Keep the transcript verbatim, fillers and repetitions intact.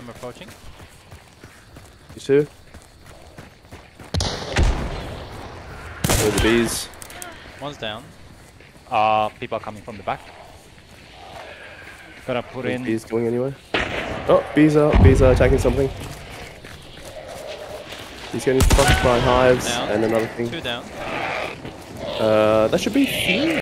I'm approaching. You too? Where are the bees? One's down. Uh, people are coming from the back. Gonna put Are in. bees going anywhere? Oh, bees are bees are attacking something. He's getting fucked by hives Down. and another thing. Two down. Uh, that should be three.